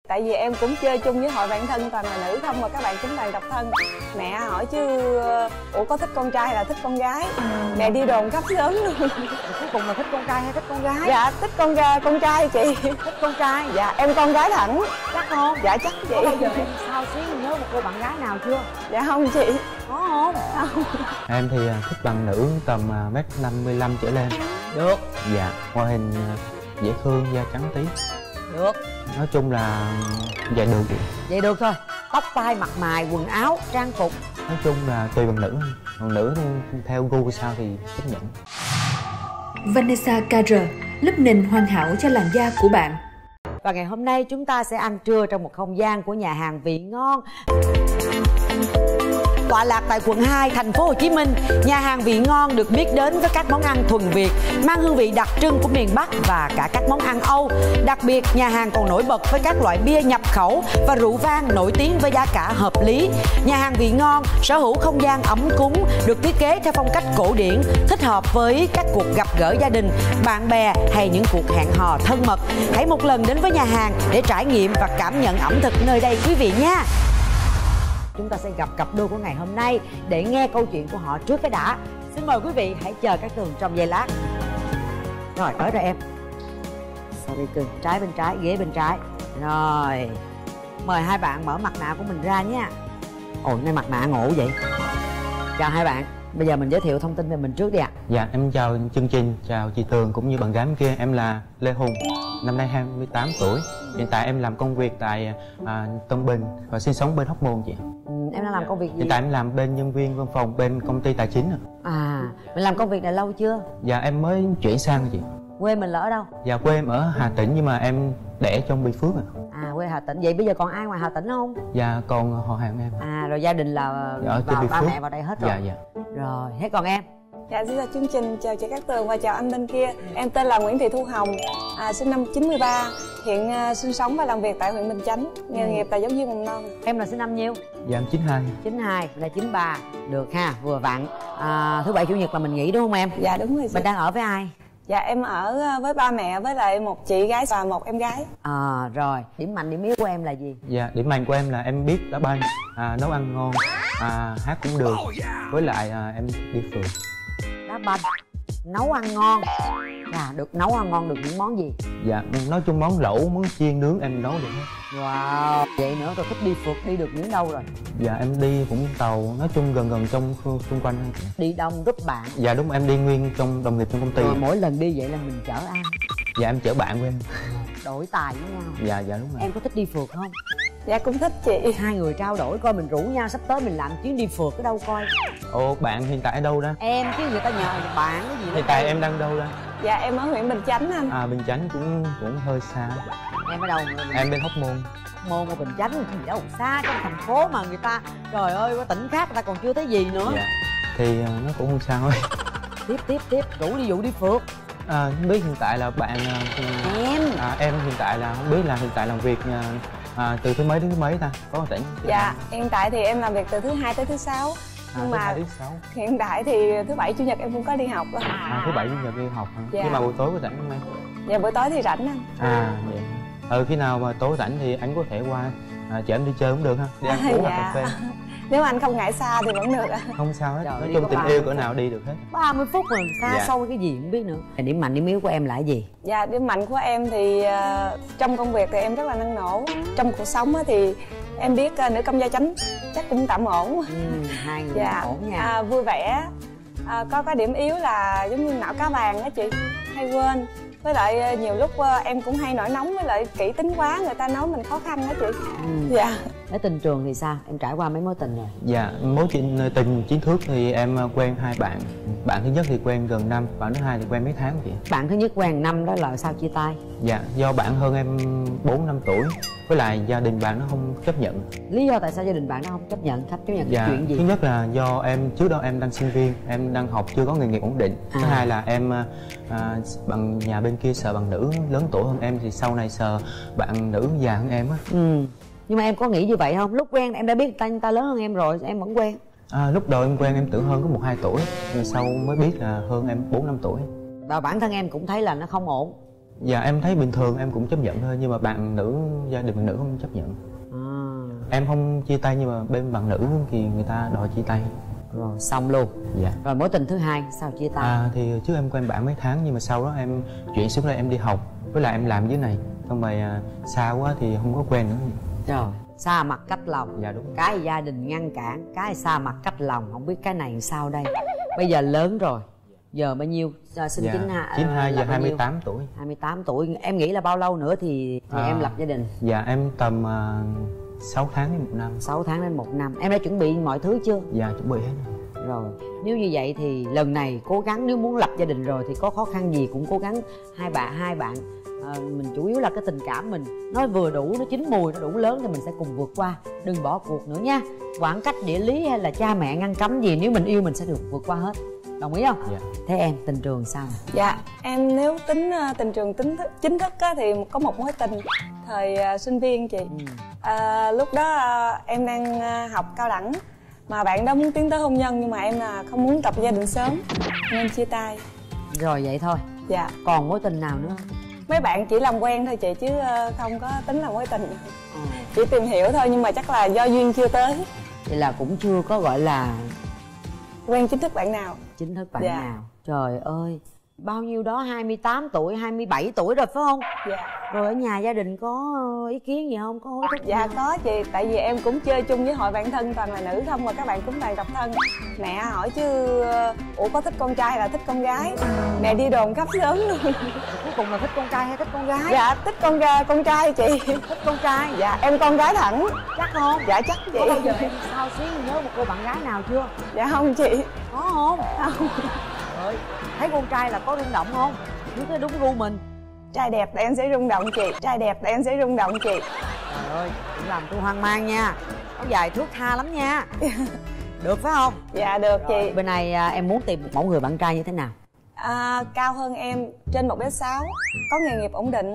Tại vì em cũng chơi chung với hội bạn thân toàn là nữ không, mà các bạn cũng toàn độc thân. Mẹ hỏi chứ ủa có thích con trai hay là thích con gái? Mẹ đi đồn khắp xóm luôn. Cuối cùng là thích con trai hay thích con gái? Dạ thích con trai chị. Thích con trai. Dạ em con gái thẳng. Chắc không? Dạ chắc chị. Bây giờ em sao xuyến nhớ một cô bạn gái nào chưa? Dạ không chị. Có không? Không. Em thì thích bằng nữ tầm mét 55 trở lên. Được. Dạ, ngoại hình dễ thương, da trắng tí. Được. Nói chung là dạ được chị. Vậy được thôi. Tóc tai mặt mày quần áo trang phục. Nói chung là tùy bằng nữ. Còn nữ theo gu sao thì chấp nhận. Vanessa Carré, lớp nền hoàn hảo cho làn da của bạn. Và ngày hôm nay chúng ta sẽ ăn trưa trong một không gian của nhà hàng Vị Ngon. Tọa lạc tại quận 2, thành phố Hồ Chí Minh, nhà hàng Vị Ngon được biết đến với các món ăn thuần Việt, mang hương vị đặc trưng của miền Bắc và cả các món ăn Âu. Đặc biệt, nhà hàng còn nổi bật với các loại bia nhập khẩu và rượu vang nổi tiếng với giá cả hợp lý. Nhà hàng Vị Ngon sở hữu không gian ấm cúng, được thiết kế theo phong cách cổ điển, thích hợp với các cuộc gặp gỡ gia đình, bạn bè hay những cuộc hẹn hò thân mật. Hãy một lần đến với nhà hàng để trải nghiệm và cảm nhận ẩm thực nơi đây quý vị nha. Chúng ta sẽ gặp cặp đôi của ngày hôm nay để nghe câu chuyện của họ trước cái đã. Xin mời quý vị hãy chờ các Tường trong giây lát. Rồi, tới rồi em. Sorry Tường, trái bên trái, ghế bên trái. Rồi, mời hai bạn mở mặt nạ của mình ra nha. Ồ, nay mặt nạ ngộ vậy. Chào hai bạn. Bây giờ mình giới thiệu thông tin về mình trước đi ạ. Dạ, em chào chương trình, chào chị Tường cũng như bạn gái bên kia. Em là Lê Hùng, năm nay 28 tuổi. Hiện tại em làm công việc tại Tân Bình và sinh sống bên Hóc Môn chị. Em đang làm công việc gì? Hiện tại em làm bên nhân viên văn phòng bên công ty tài chính. Mình làm công việc này lâu chưa? Dạ, em mới chuyển sang chị. Quê mình là ở đâu? Dạ, quê em ở Hà Tĩnh nhưng mà em đẻ trong Bình Phước. Quê Hà Tĩnh. Vậy bây giờ còn ai ngoài Hà Tĩnh không? Dạ, còn họ hàng em. Rồi gia đình là dạ, ba mẹ vào đây hết rồi. Dạ. Rồi, thế còn em? Dạ, xin chào chương trình, chào chị Cát Tường và chào anh bên kia. Em tên là Nguyễn Thị Thu Hồng, sinh năm 93, hiện sinh sống và làm việc tại huyện Bình Chánh, nghề nghiệp là giáo viên mầm non. Em là sinh năm nhiêu? Dạ, em 92. 92, là 93, được ha, vừa vặn. Thứ bảy chủ nhật là mình nghỉ đúng không em? Dạ đúng rồi chị. Mình đang ở với ai? Dạ em ở với ba mẹ với lại một chị gái và một em gái. Rồi, điểm mạnh điểm yếu của em là gì? Dạ, điểm mạnh của em là em biết đá banh, nấu ăn ngon, hát cũng được. Với lại em đi phượt. Đá banh, nấu ăn ngon. Được nấu ăn ngon được những món gì? Dạ, nói chung món lẩu, món chiên nướng em nấu được hết. Wow, vậy nữa rồi thích đi phượt, đi được những đâu rồi? Dạ, em đi Vũng Tàu, nói chung gần trong xung quanh. Đi đông giúp bạn? Dạ đúng, em đi nguyên trong đồng nghiệp trong công ty. Rồi mỗi lần đi vậy là mình chở ai? Dạ, em chở bạn của em. Đổi tài với nhau. Dạ đúng rồi. Em có thích đi phượt không? Dạ cũng thích chị. Hai người trao đổi coi mình rủ nhau sắp tới mình làm chuyến đi phượt ở đâu coi. Ồ, bạn hiện tại ở đâu đó? Em chứ người ta nhờ bạn cái gì. Hiện tại em đang đâu đó? Dạ em ở huyện Bình Chánh anh. Bình Chánh cũng hơi xa. Em ở đâu? Em bên Hóc Môn. Môn ở Bình Chánh gì đâu xa, trong thành phố mà người ta trời ơi có tỉnh khác người ta còn chưa thấy gì nữa. Dạ. Thì nó cũng không sao thôi. Tiếp rủ đi dụ đi phượt. Không biết hiện tại là bạn em hiện tại là không biết là hiện tại làm việc từ thứ mấy đến thứ mấy ta, có tỉnh? Dạ hiện tại thì em làm việc từ thứ hai tới thứ sáu. Nhưng mà hiện tại thì thứ bảy chủ nhật em cũng có đi học. Thứ bảy chủ nhật đi học hả? Dạ. Nhưng mà buổi tối có rảnh không em? Dạ buổi tối thì rảnh anh. Vậy khi nào mà tối rảnh thì anh có thể qua chở em đi chơi cũng được ha, đi ăn uống cà phê. Nếu anh không ngại xa thì vẫn được. Không sao hết. Nói chung tình yêu cỡ nào đi được hết. 30 phút mà xa xôi cái gì không biết nữa. Điểm mạnh điểm yếu của em là cái gì? Dạ điểm mạnh của em thì trong công việc thì em rất là năng nổ. Trong cuộc sống thì em biết nữ công gia chánh chắc cũng tạm ổn. Hai người ổn nha. Vui vẻ. Có điểm yếu là giống như não cá vàng đó chị, hay quên. Với lại nhiều lúc em cũng hay nổi nóng, với lại kỹ tính quá, người ta nói mình khó khăn đó chị. Dạ. Ở tình trường thì sao? Em trải qua mấy mối tình rồi? Dạ, mối tình chính thức thì em quen hai bạn. Bạn thứ nhất thì quen gần năm, bạn thứ hai thì quen mấy tháng chị. Bạn thứ nhất quen năm đó là sao chia tay? Dạ, do bạn hơn em 4 năm tuổi. Với lại gia đình bạn nó không chấp nhận. Lý do tại sao gia đình bạn nó không chấp nhận? Dạ, chuyện gì? Thứ nhất là do em trước đó em đang sinh viên, em đang học chưa có nghề nghiệp ổn định. Thứ hai là em bằng nhà bên kia sợ bạn nữ lớn tuổi hơn em thì sau này sợ bạn nữ già hơn em á. Nhưng mà em có nghĩ như vậy không? Lúc quen em đã biết người ta lớn hơn em rồi, em vẫn quen? Lúc đầu em quen em tưởng hơn có 1-2 tuổi, rồi sau mới biết là hơn em 4-5 tuổi. Và bản thân em cũng thấy là nó không ổn. Dạ em thấy bình thường, em cũng chấp nhận thôi, nhưng mà bạn nữ, gia đình bạn nữ không chấp nhận. Em không chia tay nhưng mà bên bạn nữ thì người ta đòi chia tay. Rồi xong luôn. Dạ. Rồi mối tình thứ hai sao chia tay? Thì trước em quen bạn mấy tháng, nhưng mà sau đó em chuyển xuống đây em đi học, với lại em làm dưới này, xong rồi xa quá thì không có quen nữa. Rồi xa mặt cách lòng. Dạ đúng. Cái gia đình ngăn cản, cái xa mặt cách lòng, không biết cái này làm sao đây. Bây giờ lớn rồi, giờ bao nhiêu? Sinh dạ. 92 giờ 28 tuổi. 28 tuổi. Em nghĩ là bao lâu nữa thì em lập gia đình? Dạ em tầm 6 tháng đến 1 năm. 6 tháng đến 1 năm. Em đã chuẩn bị mọi thứ chưa? Dạ chuẩn bị hết rồi. Nếu như vậy thì lần này cố gắng, nếu muốn lập gia đình rồi thì có khó khăn gì cũng cố gắng. Hai bạn mình chủ yếu là cái tình cảm mình nó vừa đủ, nó chín mùi, nó đủ lớn thì mình sẽ cùng vượt qua, đừng bỏ cuộc nữa nha. Khoảng cách địa lý hay là cha mẹ ngăn cấm gì, nếu mình yêu mình sẽ được vượt qua hết. Đồng ý không? Dạ. Thế em tình trường sao? Dạ em nếu tính tình trường chính thức á, thì có một mối tình thời sinh viên chị. Lúc đó em đang học cao đẳng, mà bạn đó muốn tiến tới hôn nhân nhưng mà em không muốn lập gia đình sớm nên chia tay. Rồi vậy thôi. Dạ. Còn mối tình nào nữa? Mấy bạn chỉ làm quen thôi chị, chứ không có tính là mối tình. Chỉ tìm hiểu thôi, nhưng mà chắc là do duyên chưa tới. Vậy là cũng chưa có gọi là quen chính thức bạn nào. Chính thức bạn nào. Trời ơi, bao nhiêu đó 28 tuổi, 27 tuổi rồi phải không? Dạ. Rồi ở nhà gia đình có ý kiến gì không? Có hối thúc? Dạ có chị, tại vì em cũng chơi chung với hội bạn thân toàn là nữ không, mà các bạn cũng toàn độc thân. Mẹ hỏi chứ ủa có thích con trai hay là thích con gái? Mẹ đi đồn khắp xóm luôn. Cuối cùng là thích con trai hay thích con gái? Dạ thích con trai chị. Thích con trai? Dạ em con gái thẳng. Chắc không? Dạ chắc chị. Có bao giờ em sao xuyến nhớ một cô bạn gái nào chưa? Dạ không chị. Có không? Không. Trời, thấy con trai là có rung động không? Nếu cái đúng gu mình. Trai đẹp là em sẽ rung động chị. Trai đẹp là em sẽ rung động chị. Trời ơi, đừng làm tôi hoang mang nha. Áo dài thước tha lắm nha. Được phải không? Dạ được rồi. chị. Bên này em muốn tìm một mẫu người bạn trai như thế nào? Cao hơn em, trên 1m6, có nghề nghiệp ổn định.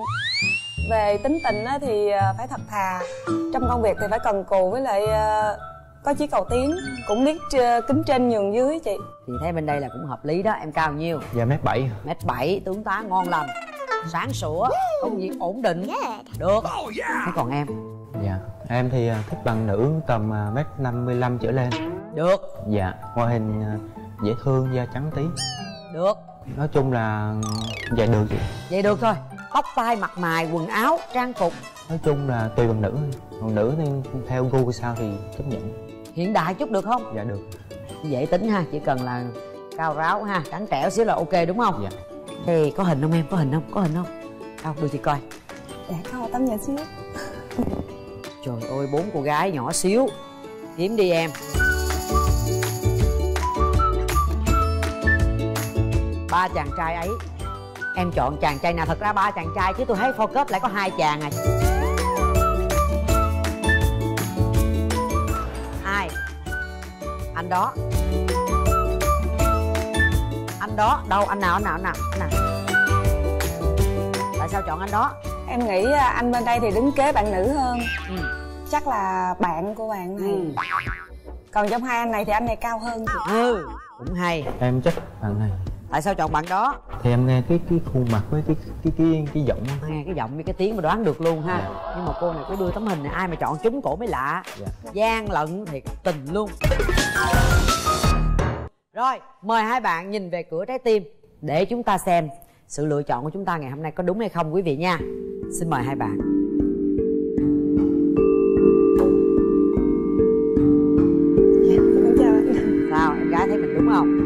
Về tính tình thì phải thật thà. Trong công việc thì phải cần cù, với lại có chí cầu tiến, cũng biết kính trên nhường dưới chị. Thì thấy bên đây là cũng hợp lý đó. Em cao nhiêu? Dạ 1m7. 1m7, tướng tá ngon lành, sáng sủa, công việc ổn định. Được. Thế còn em? Dạ em thì thích bạn nữ tầm 1m55 trở lên. Được. Dạ ngoại hình dễ thương, da trắng tí. Được. Nói chung là vậy được chị. Vậy được thôi. Tóc tai mặt mày quần áo trang phục nói chung là tùy bạn nữ, còn nữ thì theo gu sao thì chấp nhận. Hiện đại chút được không? Dạ được. Dễ tính ha, chỉ cần là cao ráo ha, trắng trẻo xíu là ok đúng không? Dạ. Thì có hình không em? Có hình không? Có hình không? Đâu đưa chị coi. Dạ có một tấm nhỏ xíu. Trời ơi, 4 cô gái nhỏ xíu. Kiếm đi em. 3 chàng trai ấy em chọn chàng trai nào? Thật ra 3 chàng trai chứ tôi thấy focus lại có 2 chàng à. Ai? Anh đó. Anh đó. Đâu? Anh nào? Tại sao chọn anh đó? Em nghĩ anh bên đây thì đứng kế bạn nữ hơn. Chắc là bạn của bạn này. Còn trong hai anh này thì anh này cao hơn chị. Cũng hay. Em chắc bạn này. Tại sao chọn bạn đó? Thì em nghe cái khuôn mặt với cái giọng. Nghe cái giọng với cái tiếng mà đoán được luôn ha. Nhưng mà cô này cứ đưa tấm hình này, ai mà chọn trúng cổ mới lạ. Gian lận thiệt tình luôn. Rồi, mời hai bạn nhìn về cửa trái tim để chúng ta xem sự lựa chọn của chúng ta ngày hôm nay có đúng hay không quý vị nha. Xin mời hai bạn. Chào anh. Sao, em gái thấy mình đúng không?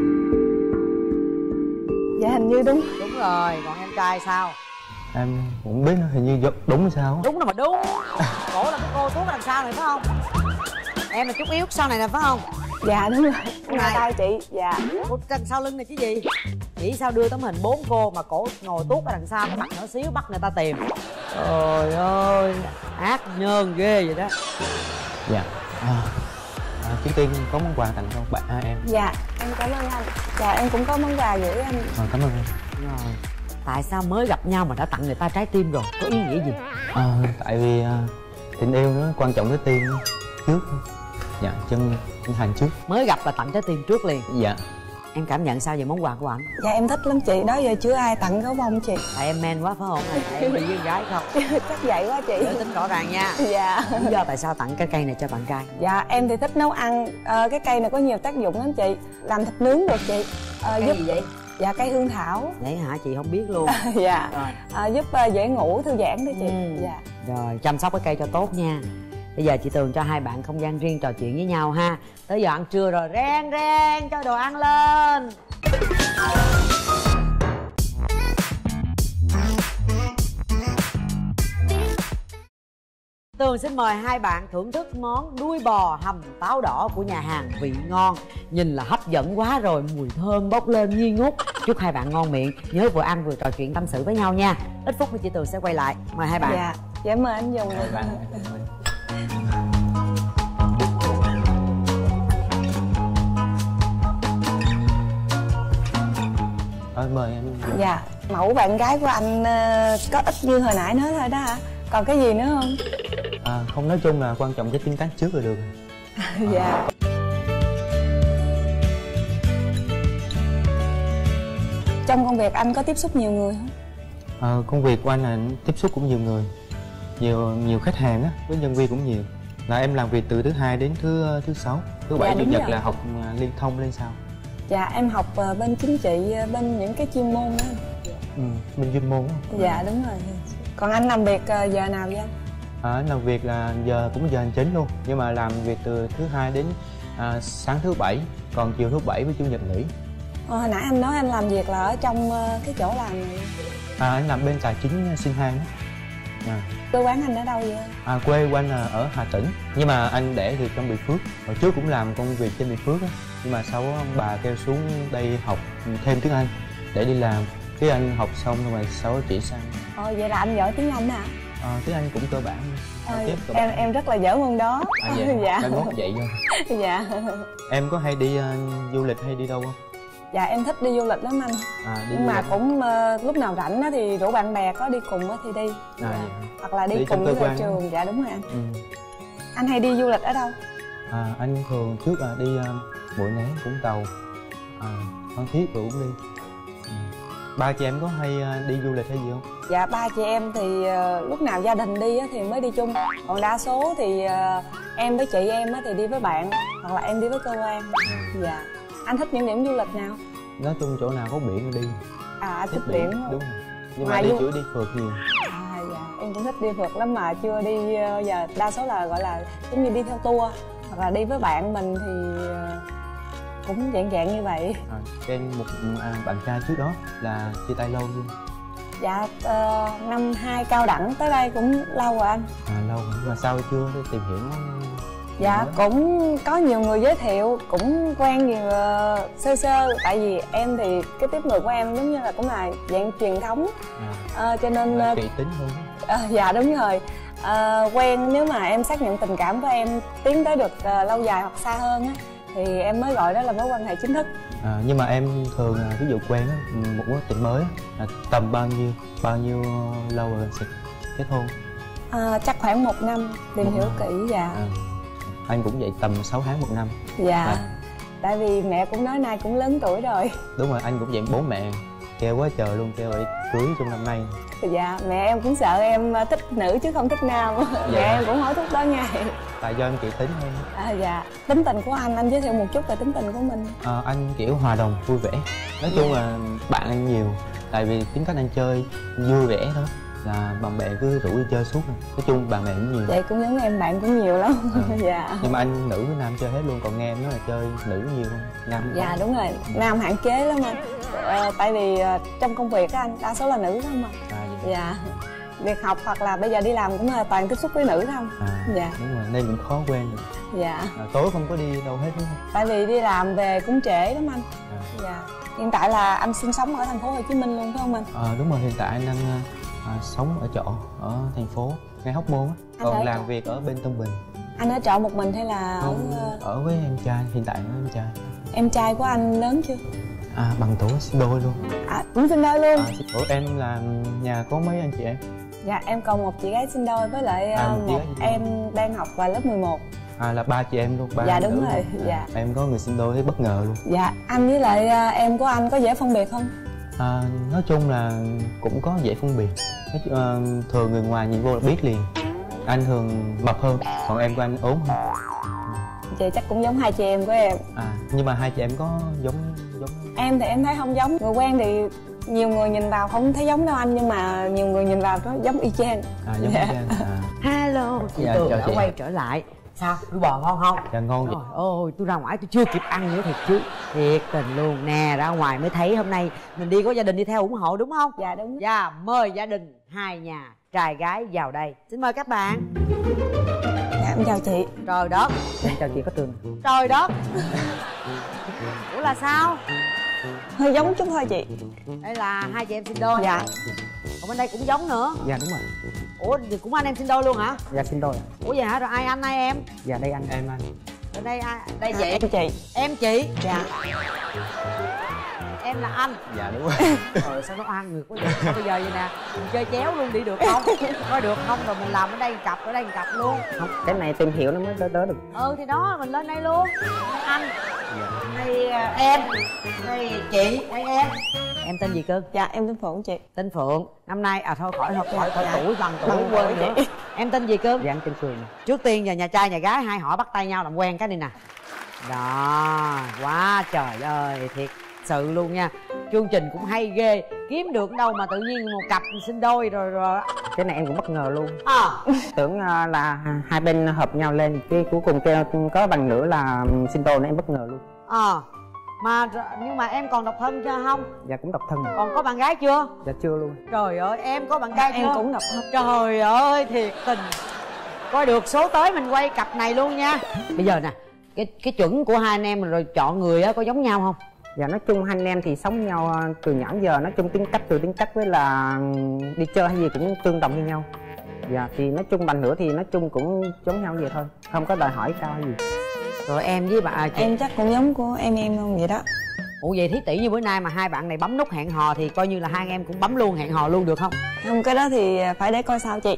Dạ hình như đúng. Đúng rồi, còn em trai sao? Em cũng biết hình như đúng sao. Đúng rồi mà đúng. Cổ là cái cô tuốt đằng sau này phải không? Em là chút yếu sau này nè phải không? Dạ đúng rồi. Ngồi tay chị. Dạ. Cô đằng sau lưng này chứ gì? Nghĩ sao đưa tấm hình 4 cô mà cổ ngồi tuốt ở đằng sau, cái mặt nhỏ xíu bắt người ta tìm. Trời ơi, ác nhơn ghê vậy đó. Dạ. Trước tiên có món quà tặng cho bạn em. Dạ em cảm ơn anh. Dạ em cũng có món quà gửi anh. Cảm ơn em. Rồi, tại sao mới gặp nhau mà đã tặng người ta trái tim rồi? Có ý nghĩa gì? Tại vì tình yêu nó quan trọng cái tim trước. Dạ, chân thành trước. Mới gặp là tặng trái tim trước liền. Dạ. Em cảm nhận sao về món quà của ảnh? Dạ em thích lắm chị, đó giờ chưa ai tặng gấu bông chị. Tại em men quá phải không? Tại em bị với gái không? Chắc vậy quá chị. Để tính rõ ràng nha. Dạ. Lý do tại sao tặng cái cây này cho bạn trai? Dạ em thì thích nấu ăn. Cái cây này có nhiều tác dụng lắm chị. Làm thịt nướng được chị. Cây giúp gì vậy? Dạ cây hương thảo. Vậy hả, chị không biết luôn. Dạ. Rồi. Giúp dễ ngủ, thư giãn đó chị. Dạ. Rồi, chăm sóc cái cây cho tốt nha. Bây giờ chị Tường cho hai bạn không gian riêng trò chuyện với nhau ha. Tới giờ ăn trưa rồi, reng reng cho đồ ăn lên. Tường xin mời hai bạn thưởng thức món đuôi bò hầm táo đỏ của nhà hàng Vị Ngon. Nhìn là hấp dẫn quá rồi, mùi thơm bốc lên nghi ngút. Chúc hai bạn ngon miệng, nhớ vừa ăn vừa trò chuyện tâm sự với nhau nha. Ít phút nữa chị Tường sẽ quay lại. Mời hai bạn. Dạ. Dạ mời anh dùng. Mời bạn. Mời em. Dạ. Mẫu bạn gái của anh có ít như hồi nãy nói thôi đó hả? Còn cái gì nữa không? Không, nói chung là quan trọng cái tiếng tán trước là được. Dạ. Trong công việc anh có tiếp xúc nhiều người không? Công việc của anh là tiếp xúc cũng nhiều người, nhiều khách hàng á, với nhân viên cũng nhiều. Là em làm việc từ thứ hai đến thứ sáu, thứ bảy chủ nhật là học liên thông lên sao? Dạ em học bên chính trị, bên những cái chuyên môn đó. Bên chuyên môn á. Dạ đúng rồi. Còn anh làm việc giờ nào vậy anh? Anh làm việc là giờ cũng giờ hành chính luôn, nhưng mà làm việc từ thứ hai đến sáng thứ bảy, còn chiều thứ bảy với chủ nhật nghỉ. Hồi nãy anh nói anh làm việc là ở trong cái chỗ làm này. Anh làm bên tài chính Sinh Hang á. Quê quán anh ở đâu vậy? Quê của anh là ở Hà Tĩnh, nhưng mà anh để thì trong Bình Phước. Hồi trước cũng làm công việc trên Bình Phước á, nhưng mà sau đó ông bà kêu xuống đây học thêm tiếng Anh để đi làm. Cái anh học xong rồi sau đó chuyển sang. Vậy là anh giỏi tiếng Anh hả? Tiếng Anh cũng cơ bản. Em rất là giỏi môn đó. Dạ. Mai mốt vậy thôi. Dạ. Em có hay đi du lịch hay đi đâu không? Dạ em thích đi du lịch lắm anh. Nhưng mà cũng lúc nào rảnh á thì rủ bạn bè có đi cùng á thì đi. Hoặc là đi cùng với trường. Dạ đúng rồi anh. Anh hay đi du lịch ở đâu? Anh thường trước đi Mũi Né, Vũng Tàu, Phan Thiết rồi cũng đi. Ba chị em có hay đi du lịch hay gì không? Dạ ba chị em thì lúc nào gia đình đi á thì mới đi chung. Còn đa số thì em với chị em á thì đi với bạn, hoặc là em đi với cơ quan. Dạ. Anh thích những điểm du lịch nào? Nói chung chỗ nào có biển đi. Thích biển. Đúng rồi. Nhưng mà đi chủ đi phượt nhiều. Dạ em cũng thích đi phượt lắm mà chưa đi giờ. Đa số là gọi là giống như đi theo tour, hoặc là đi với bạn mình thì cũng dạng như vậy. Một bạn trai trước đó là chia tay lâu luôn. Dạ năm 2 cao đẳng tới đây cũng lâu rồi anh. Lâu rồi, mà sao chưa tìm hiểu? Dạ cũng có nhiều người giới thiệu, cũng quen nhiều sơ sơ. Tại vì em thì cái tiếp người của em giống như là cũng là dạng truyền thống, cho nên kỹ tính hơn. Dạ đúng rồi. Quen, nếu mà em xác nhận tình cảm của em tiến tới được lâu dài hoặc xa hơn á thì em mới gọi đó là mối quan hệ chính thức. Nhưng mà em thường ví dụ quen á, một mối tình mới là tầm bao nhiêu lâu rồi sẽ kết hôn? Chắc khoảng 1 năm tìm hiểu kỹ. Dạ. Anh cũng vậy, tầm 6 tháng 1 năm. Dạ. Tại vì mẹ cũng nói nay cũng lớn tuổi rồi. Đúng rồi, anh cũng vậy, bố mẹ kêu quá trời luôn, kêu phải cưới trong năm nay. Dạ, mẹ em cũng sợ em thích nữ chứ không thích nam. Mẹ em cũng hối thúc đó nha. Tại do em kỹ tính hơn. Dạ. Tính tình của anh giới thiệu một chút về tính tình của mình. Anh kiểu hòa đồng, vui vẻ. Nói chung là bạn anh nhiều. Tại vì tính cách anh chơi vui vẻ thôi, là bạn bè cứ rủ đi chơi suốt. Nói chung bạn bè cũng nhiều. Vậy cũng giống em, bạn cũng nhiều lắm. Dạ. Nhưng mà anh nữ với nam chơi hết luôn, còn nghe em nói là chơi nữ nhiều hơn nam. Dạ đúng rồi, nam hạn chế lắm anh. Tại vì trong công việc á anh đa số là nữ không à. Dạ. Việc học hoặc là bây giờ đi làm cũng là toàn tiếp xúc với nữ không. Dạ. Đúng rồi, nên cũng khó quen được. Dạ. Tối không có đi đâu hết đúng không? Tại vì đi làm về cũng trễ lắm anh. Dạ. Hiện tại là anh sinh sống ở thành phố Hồ Chí Minh luôn phải không anh? Đúng rồi, hiện tại anh đang sống ở trọ ở thành phố ngay Hóc Môn á, còn làm việc ở bên Tân Bình. Anh ở trọ một mình hay là ở với em trai, hiện tại với em trai. Em trai của anh lớn chưa? Bằng tuổi sinh đôi luôn. Cũng sinh đôi luôn. Ủa em là nhà có mấy anh chị em? Dạ em còn một chị gái sinh đôi với lại một em đang học vào lớp 11. Là ba chị em luôn, ba Dạ em đúng nữ rồi, luôn. dạ. Em có người sinh đôi thấy bất ngờ luôn. Dạ, anh với lại em của anh có dễ phân biệt không? Nói chung là cũng có dễ phân biệt. Thường người ngoài nhìn vô là biết liền. Anh thường mập hơn, còn em của anh ốm hơn. Chị chắc cũng giống hai chị em của em. Nhưng mà hai chị em có giống Em thì em thấy không giống. Người quen thì nhiều người nhìn vào không thấy giống đâu anh, nhưng mà nhiều người nhìn vào nó giống y chang. Giống Dạ. y chang. Hello, chị Dạ, Tường chào đã chị. quay trở lại. Sao, đuôi bò ngon không? Dạ ngon vậy. Trời ơi, tôi ra ngoài tôi chưa kịp ăn nữa thiệt chứ. Thiệt tình luôn nè, ra ngoài mới thấy hôm nay mình đi có gia đình đi theo ủng hộ đúng không? Dạ đúng. Dạ, mời gia đình hai nhà trai gái vào đây. Xin mời các bạn. Dạ em chào chị. Trời đất. Em chào chị có Tường. Trời đất. Ủa là sao? Hơi giống chút thôi chị. Đây là hai chị em sinh đôi. Dạ. Còn bên đây cũng giống nữa. Dạ đúng rồi. Ủa thì cũng anh em sinh đôi luôn hả? Dạ sinh đôi. Ủa vậy hả? Rồi ai anh ai em? Dạ đây anh. Em anh. Bên đây ai? Đây chị. Em chị. Em chị. Dạ. Em là anh. Dạ đúng rồi. Trời sao nó oan ngược quá vậy? Thôi bây giờ vậy nè, mình chơi chéo luôn đi được không? Có được không? Rồi mình làm ở đây một cặp, ở đây một cặp luôn. Không, cái này tìm hiểu nó mới tới được. Thì đó, mình lên đây luôn. Đây anh, Dạ. đây em, đây chị, đây em. Em tên gì cơ? Dạ em tên Phượng chị. Tên Phượng. Năm nay thôi khỏi Dạ. tuổi bằng tuổi Bằng quên tuổi nữa. chị. Em tên gì cơ? Dạ anh tên Cường. Trước tiên giờ nhà trai nhà gái hai họ bắt tay nhau làm quen cái đi nè. Đó, quá trời ơi, thiệt sự luôn nha. Chương trình cũng hay ghê, kiếm được đâu mà tự nhiên một cặp sinh đôi rồi. Cái này em cũng bất ngờ luôn. Tưởng là hai bên hợp nhau lên, cái cuối cùng kêu có bằng nữa là sinh đôi, nên em bất ngờ luôn. Nhưng mà em còn độc thân chưa không? Dạ cũng độc thân. Còn có bạn gái chưa? Dạ chưa luôn. Trời ơi, em có bạn trai chưa? Em cũng độc thân. Trời ơi, thiệt tình. Coi được số tới mình quay cặp này luôn nha. Bây giờ nè, cái chuẩn của hai anh em rồi chọn người á có giống nhau không? Dạ nói chung hai anh em thì sống nhau từ nhỏ đến giờ, nói chung tính cách với là đi chơi hay gì cũng tương đồng như nhau. Dạ thì nói chung bằng nữa thì nói chung cũng giống nhau vậy thôi, không có đòi hỏi cao hay gì. Rồi em với bà chị. Em chắc cũng giống của em không vậy đó. Ủa vậy thí tỷ như bữa nay mà hai bạn này bấm nút hẹn hò thì coi như là hai anh em cũng bấm luôn hẹn hò luôn được không? Không, cái đó thì phải để coi sao chị.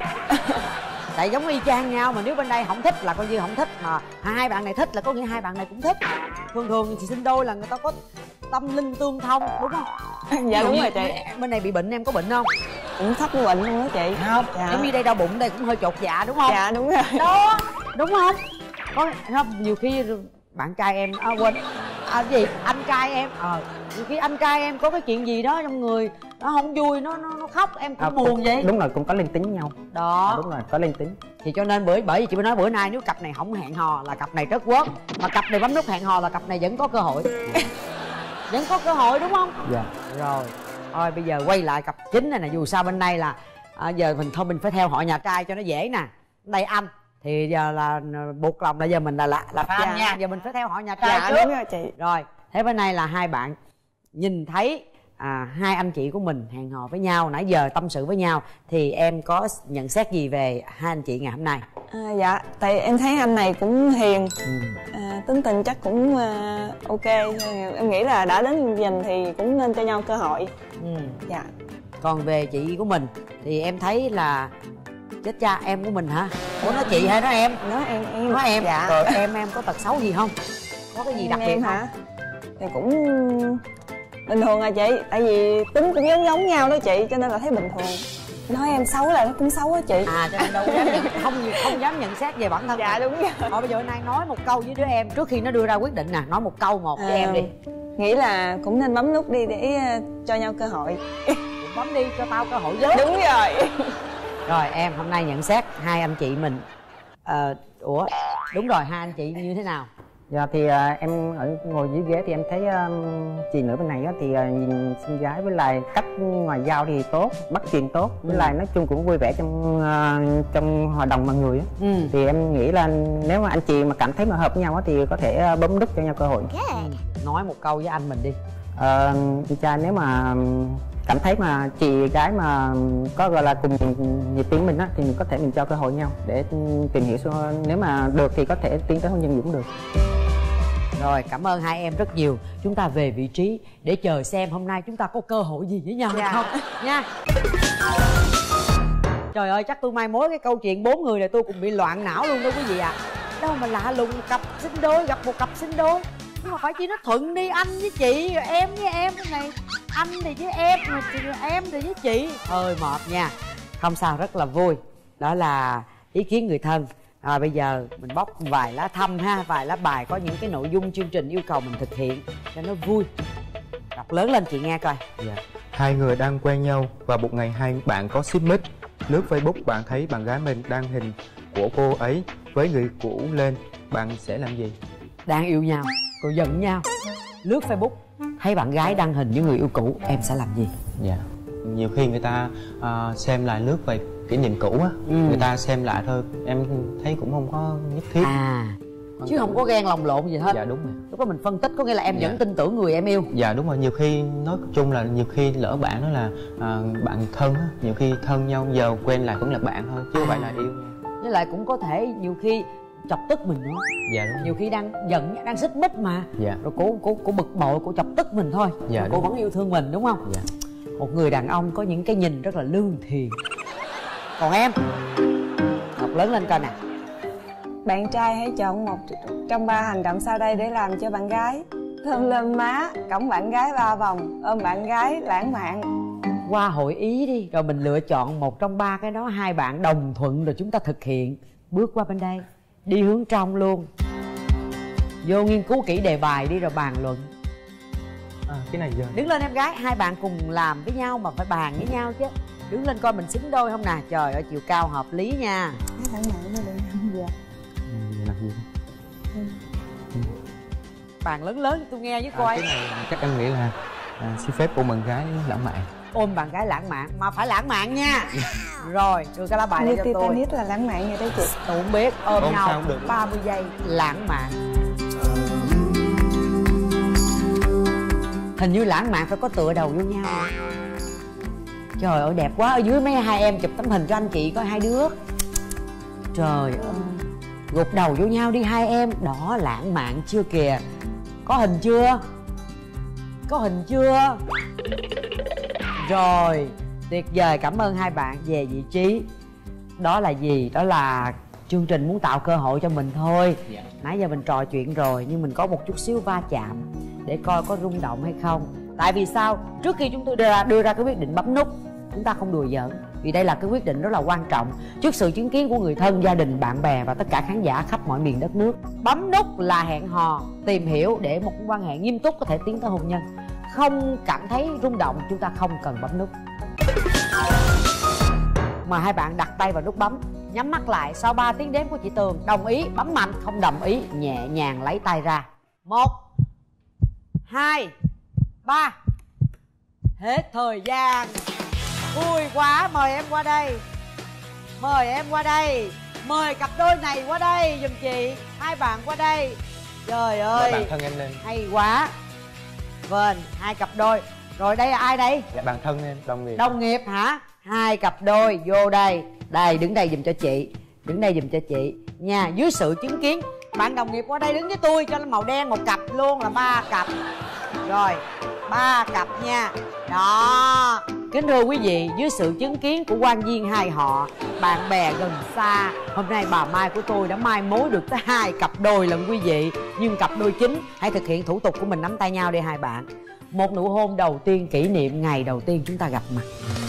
Tại giống y chang nhau mà, nếu bên đây không thích là coi như không thích, mà hai bạn này thích là có nghĩa hai bạn này cũng thích. Thường thì sinh đôi là người ta có tâm linh tương thông đúng không? Dạ đúng như rồi chị. Bên này bị bệnh, em có bệnh không? Cũng sắp bệnh luôn đó chị. Không, Dạ. giống như đây đau bụng đây cũng hơi chột dạ đúng không? Dạ đúng rồi. Đó, đúng không? Không, nhiều khi bạn trai em quên gì anh trai em nhiều khi anh trai em có cái chuyện gì đó trong người nó không vui, nó khóc em cũng buồn vậy. Đúng rồi, cũng có linh tính với nhau. Đó. Đúng rồi, có linh tính. Thì cho nên bởi vì chị mới nói bữa nay nếu cặp này không hẹn hò là cặp này trớt quớt, mà cặp này bấm nút hẹn hò là cặp này vẫn có cơ hội. Vẫn có cơ hội đúng không? Dạ. Rồi thôi bây giờ quay lại cặp chính này nè. Dù sao bên đây là giờ mình phải theo họ nhà trai cho nó dễ nè. Đây anh thì giờ là buộc lòng là giờ mình là fan Dạ. nha. Giờ mình phải theo họ nhà trai Dạ trước. đúng rồi chị. Rồi thế bên này là hai bạn nhìn thấy hai anh chị của mình hẹn hò với nhau, nãy giờ tâm sự với nhau, thì em có nhận xét gì về hai anh chị ngày hôm nay? Dạ, tại em thấy anh này cũng hiền, tính tình chắc cũng ok. Em nghĩ là đã đến dành thì cũng nên cho nhau cơ hội. Dạ. Còn về chị của mình thì em thấy là chết cha, em của mình hả? Ủa nói chị hay nói em? Nói em. Nói em. Dạ. Rồi em có tật xấu gì không? Có cái gì đặc biệt em không? hả? Thì cũng bình thường à chị, tại vì tính cũng giống nhau đó chị, cho nên là thấy bình thường. Nói em xấu là nó cũng xấu á chị. Cho nên đâu dám không dám nhận xét về bản thân. Dạ đúng rồi. Thôi bây giờ hôm nay nói một câu với đứa em trước khi nó đưa ra quyết định nè, nói một câu một với em đi. Nghĩ là cũng nên bấm nút đi để cho nhau cơ hội. Bấm đi cho tao cơ hội với. Đúng rồi. Rồi em hôm nay nhận xét hai anh chị mình. Ủa đúng rồi, hai anh chị như thế nào? Dạ thì em ở ngồi dưới ghế thì em thấy chị nữ bên này thì nhìn xinh gái, với lại cách ngoài giao thì tốt, bắt chuyện tốt, với lại nói chung cũng vui vẻ trong hòa đồng mọi người á. Thì em nghĩ là nếu mà anh chị mà cảm thấy mà hợp với nhau thì có thể bấm nút cho nhau cơ hội. Nói một câu với anh mình đi. Anh trai nếu mà cảm thấy mà chị gái mà có gọi là cùng nhịp tiếng mình á thì mình có thể mình cho cơ hội nhau để tìm hiểu, nếu mà được thì có thể tiến tới hôn nhân cũng được. Rồi cảm ơn hai em rất nhiều. Chúng ta về vị trí để chờ xem hôm nay chúng ta có cơ hội gì với nhau hay không nha. Trời ơi chắc tôi mai mối cái câu chuyện 4 người này tôi cũng bị loạn não luôn đó quý vị ạ. đâu mà lạ lùng cặp sinh đôi, gặp một cặp sinh đôi. Nhưng mà phải chỉ nó thuận đi, anh với chị, rồi em với em cái này. Anh thì với em, rồi em thì với chị. Hơi mệt nha. Không sao, rất là vui. Đó là ý kiến người thân. Rồi bây giờ mình bóc vài lá thăm ha, vài lá bài có những cái nội dung chương trình yêu cầu mình thực hiện cho nó vui. Đọc lớn lên chị nghe coi. Dạ. Hai người đang quen nhau và một ngày hai bạn có xích mích. Lướt Facebook bạn thấy bạn gái mình đăng hình của cô ấy với người cũ lên, bạn sẽ làm gì? Đang yêu nhau rồi giận nhau, lướt Facebook thấy bạn gái đăng hình với người yêu cũ, em sẽ làm gì? Dạ. Nhiều khi người ta xem lại lướt về kỷ niệm cũ á, người ta xem lại thôi, em thấy cũng không có nhất thiết. Chứ không có ghen lòng lộn gì hết. Dạ đúng rồi. Lúc đó mình phân tích có nghĩa là em vẫn tin tưởng người em yêu. Dạ đúng rồi, nhiều khi nói chung là nhiều khi lỡ bạn đó là bạn thân á, nhiều khi thân nhau giờ quen lại vẫn là bạn thôi chứ không phải là yêu. Với lại cũng có thể nhiều khi chọc tức mình nữa. Dạ đúng. Nhiều khi đang giận, đang xích mích mà. Dạ. Rồi cô bực bội, cô chọc tức mình thôi. Dạ, cô vẫn yêu thương mình đúng không? Dạ. Một người đàn ông có những cái nhìn rất là lương thiện. Còn em, học lớn lên coi nè. Bạn trai hãy chọn một trong 3 hành động sau đây để làm cho bạn gái: thơm lên má, cõng bạn gái 3 vòng, ôm bạn gái lãng mạn. Qua hội ý đi, rồi mình lựa chọn một trong 3 cái đó, hai bạn đồng thuận rồi chúng ta thực hiện. Bước qua bên đây, đi hướng trong luôn. Vô nghiên cứu kỹ đề bài đi rồi bàn luận. Cái này giờ Đứng lên em gái, hai bạn cùng làm với nhau mà phải bàn với nhau chứ. Đứng lên coi mình xứng đôi không nè. Trời ơi, chiều cao hợp lý nha. Lãng mạn nó được. Dạ. làm gì? Bàn lớn lớn cho tôi nghe với coi. Cái này chắc em nghĩ là xin phép ôm bạn gái lãng mạn. Ôm bạn gái lãng mạn, mà phải lãng mạn nha. Rồi, đưa cái lá bài này cho tôi. Titanic là lãng mạn vậy đó chị. Tôi không biết, ôm nhau được. 30 giây lãng mạn. Hình như lãng mạn phải có tựa đầu vô nhau. Trời ơi đẹp quá, ở dưới mấy hai em chụp tấm hình cho anh chị coi hai đứa. Trời ơi, gục đầu vô nhau đi hai em. Đó, lãng mạn chưa kìa. Có hình chưa? Có hình chưa? Rồi, tuyệt vời, cảm ơn hai bạn về vị trí. Đó là gì? Đó là chương trình muốn tạo cơ hội cho mình thôi. Nãy giờ mình trò chuyện rồi, nhưng mình có một chút xíu va chạm để coi có rung động hay không. Tại vì sao? Trước khi chúng tôi đưa ra cái quyết định bấm nút, chúng ta không đùa giỡn. Vì đây là cái quyết định rất là quan trọng. Trước sự chứng kiến của người thân, gia đình, bạn bè và tất cả khán giả khắp mọi miền đất nước. Bấm nút là hẹn hò, tìm hiểu để một quan hệ nghiêm túc có thể tiến tới hôn nhân. Không cảm thấy rung động, chúng ta không cần bấm nút. Mời hai bạn đặt tay vào nút bấm, nhắm mắt lại. Sau 3 tiếng đếm của chị Tường, đồng ý bấm mạnh, không đồng ý nhẹ nhàng lấy tay ra. 1 2 3. Hết thời gian. Vui quá, mời em qua đây. Mời em qua đây. Mời cặp đôi này qua đây giùm chị. Hai bạn qua đây. Trời ơi, bạn thân em lên. hay quá. Vâng, hai cặp đôi. Rồi đây là ai đây? Dạ bạn thân em, đồng nghiệp. Đồng nghiệp hả? Hai cặp đôi vô đây. Đây, đứng đây giùm cho chị. Đứng đây giùm cho chị nha. Dưới sự chứng kiến, bạn đồng nghiệp qua đây đứng với tôi cho nó màu đen một cặp luôn là 3 cặp. Rồi, 3 cặp nha. Đó. Kính thưa quý vị, dưới sự chứng kiến của quan viên hai họ, bạn bè gần xa, hôm nay bà Mai của tôi đã mai mối được tới 2 cặp đôi lần quý vị. Nhưng cặp đôi chính, hãy thực hiện thủ tục của mình, nắm tay nhau đi hai bạn. Một nụ hôn đầu tiên kỷ niệm ngày đầu tiên chúng ta gặp mặt.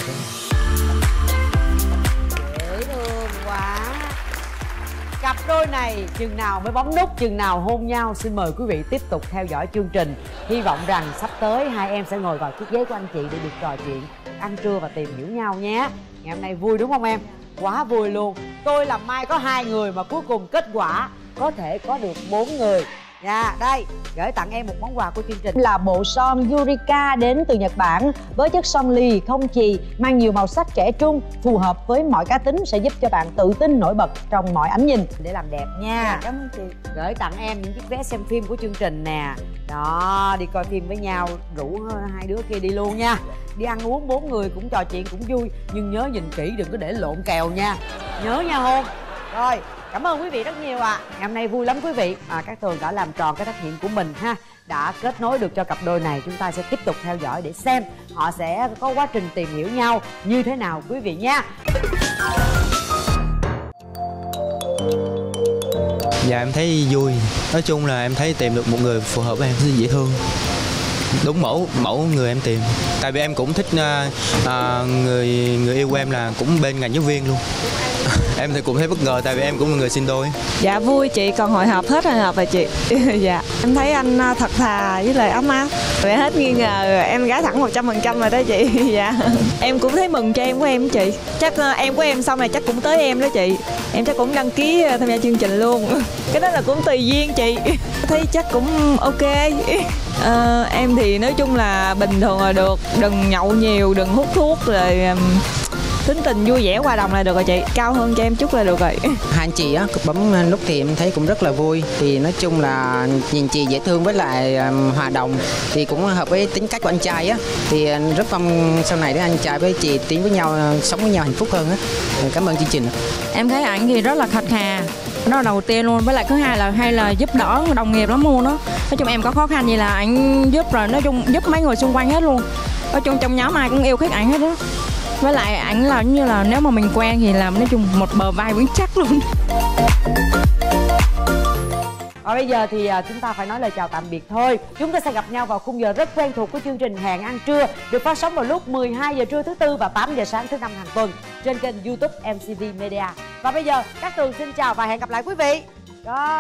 Dễ thương quá. Cặp đôi này chừng nào mới bấm nút, chừng nào hôn nhau. Xin mời quý vị tiếp tục theo dõi chương trình. Hy vọng rằng sắp tới hai em sẽ ngồi vào chiếc ghế của anh chị để được trò chuyện, ăn trưa và tìm hiểu nhau nhé. Ngày hôm nay vui đúng không em? Quá vui luôn. Tôi làm mai có 2 người mà cuối cùng kết quả có thể có được 4 người. Dạ, đây, gửi tặng em một món quà của chương trình là bộ son Yurika đến từ Nhật Bản với chất son lì không chì, mang nhiều màu sắc trẻ trung, phù hợp với mọi cá tính, sẽ giúp cho bạn tự tin nổi bật trong mọi ánh nhìn để làm đẹp nha. Dạ, cảm ơn chị. Gửi tặng em những chiếc vé xem phim của chương trình nè. Đó, đi coi phim với nhau, rủ hai đứa kia đi luôn nha. Đi ăn uống 4 người cũng trò chuyện cũng vui, nhưng nhớ nhìn kỹ đừng có để lộn kèo nha. Nhớ nha hôn. Rồi, cảm ơn quý vị rất nhiều ạ. Ngày hôm nay vui lắm quý vị. Các Tường đã làm tròn cái trách nhiệm của mình ha. Đã kết nối được cho cặp đôi này. Chúng ta sẽ tiếp tục theo dõi để xem họ sẽ có quá trình tìm hiểu nhau như thế nào quý vị nha. Dạ em thấy vui. Nói chung là em thấy tìm được một người phù hợp với em, dễ thương, đúng mẫu người em tìm. Tại vì em cũng thích người yêu của em là cũng bên ngành giáo viên luôn. Em thì cũng thấy bất ngờ tại vì em cũng là người sinh đôi. Dạ vui chị, còn hồi hộp hết hồi hộp rồi chị. Dạ em thấy anh thật thà với lời ấm áp, vậy hết nghi ngờ em gái thẳng 100% rồi đó chị. Dạ em cũng thấy mừng cho em của em chị. Chắc em của em sau này chắc cũng tới em đó chị. Em chắc cũng đăng ký tham gia chương trình luôn. Cái đó là cũng tùy duyên chị. Thấy chắc cũng ok. Em thì nói chung là bình thường là được, đừng nhậu nhiều, đừng hút thuốc, rồi tính tình vui vẻ hòa đồng là được rồi chị, cao hơn cho em chút là được rồi. Hai anh chị á bấm nút thì em thấy cũng rất là vui, thì nói chung là nhìn chị dễ thương với lại hòa đồng, thì cũng hợp với tính cách của anh trai á, thì rất mong sau này anh trai với chị tiến với nhau, sống với nhau hạnh phúc hơn á. Cảm ơn chương trình. Em thấy ảnh thì rất là thật thà, đó là đầu tiên luôn, với lại thứ hai là hay là giúp đỡ đồng nghiệp lắm luôn đó. Nói chung em có khó khăn gì là ảnh giúp, rồi nói chung giúp mấy người xung quanh hết luôn. Nói chung trong nhóm ai cũng yêu thích ảnh hết đó. Với lại ảnh là như là nếu mà mình quen thì làm nói chung một bờ vai vững chắc luôn. Và bây giờ thì chúng ta phải nói lời chào tạm biệt thôi. Chúng ta sẽ gặp nhau vào khung giờ rất quen thuộc của chương trình Hẹn Ăn Trưa, được phát sóng vào lúc 12 giờ trưa thứ Tư và 8 giờ sáng thứ Năm hàng tuần trên kênh YouTube MCV Media. Và bây giờ Cát Tường xin chào và hẹn gặp lại quý vị. Đó.